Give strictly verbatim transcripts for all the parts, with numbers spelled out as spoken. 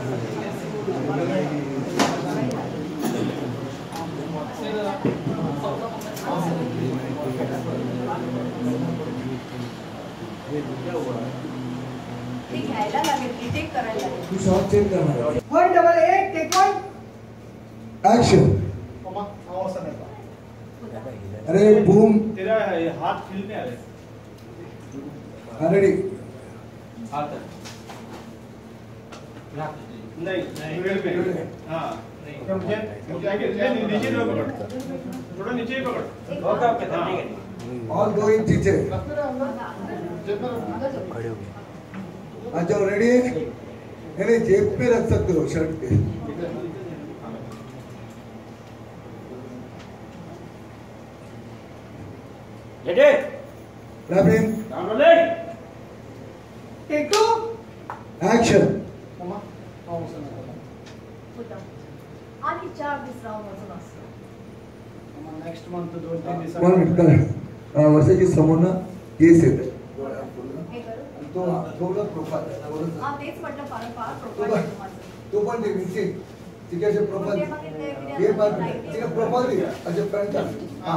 घ्यायला लागेल, रिटेक करायला लागेल. तू शॉट चेक करणार. One double eight take one action. अरे बूम. तेरा हाथ खिलने आ रहे. रेडी. नहीं मिडल पे. हाँ मुझे नीचे पकड़, थोड़ा नीचे ही पकड़. ओके ओके ठीक है. और दो इंच नीचे. खड़े हो गए. अच्छा रेडी. नहीं जेब पे रख सकते हो शर्ट के. Ready. Wrapping. Down rolling. Take two action. आणि चार दिवस राहून अजून असतं. नेक्स्ट मंथ दोन तीन दिवस. वन मिनिट कर. वर्षाची समोर ना केस येते. हे करू. तो थोडं प्रोफाइल. हा तेच म्हटलं फार फार तो प्रोफाइल पण आहे माझं. तो पण ते मिक्सिंग. ठीक आहे प्रोफाइल. ते बघितलंय की हे नाही? पण ठीक आहे प्रोफाइल दे. अच्छा फ्रंट. हां.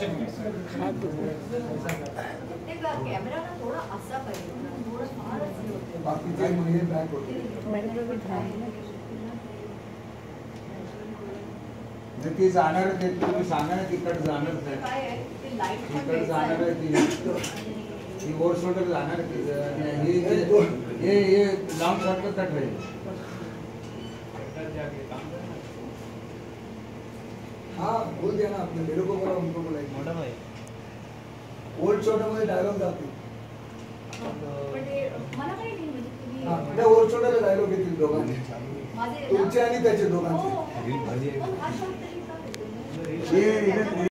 ते कॅमेरा ना थोडा असा पाहिजे. थोडं फारच हे होतं. बाकीचे महिने बॅक होते. ती जाणार ते तुम्ही सांगा ना तिकडे जाणार काय आहे ते लाईट पण तिकडे जाणार आहे ती ती ओर शोल्डर जाणार ती हे ये ये लॉन्ग शॉट में कट रही है. हाँ बोल दिया ना आपने. मेरे को बोला उनको बोला. मोटा भाई ओल्ड शोल्डर मध्ये डायलॉग जाते. पण ते मला काही नाही म्हणजे तुम्ही हां त्या ओल्ड शोल्डरला डायलॉग येतील दोघांचे. माझे तुमचे आणि त्याचे दोघांचे. हो, हो. पण हा शॉट तरी का ये